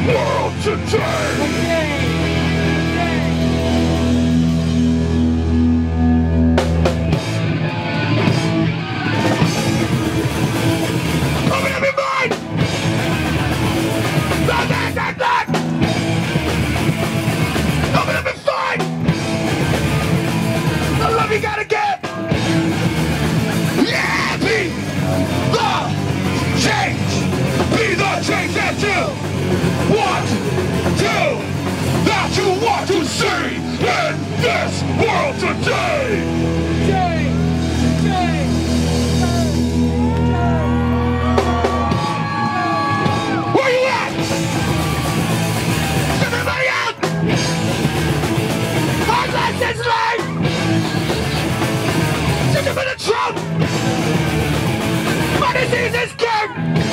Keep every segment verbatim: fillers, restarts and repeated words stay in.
world today. Open up your mind! Not that, not that! Open up and fight! The love you gotta get! Yeah! Be the change! Be the change that you want to, that you want to see in this world today! Change! Change! Where you at? Is everybody out? Hard lessons life! Sick of the Trump! My disease is king!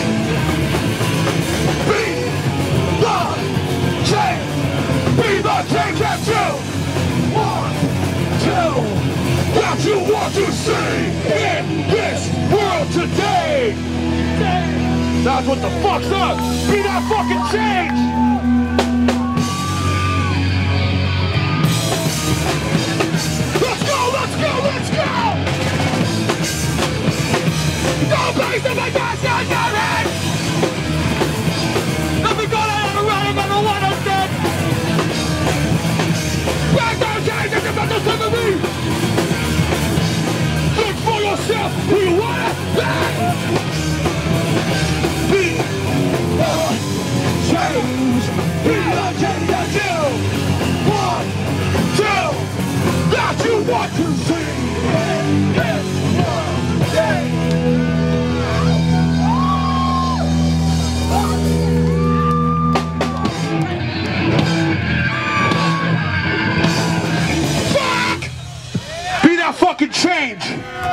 Be the change! Be the change that you want to, that you want to see in this world today! That's what the fuck's up! Be that fucking change! Let's go, let's go, let's go! Go place in my dash on your head! Nothing going on ever running, never one of dead! Back down change, it's about to take a me! Think for yourself who you wanna be! Be the change! Be the change that you want to, that you want to see in this world today! Fuck! Be that fucking change!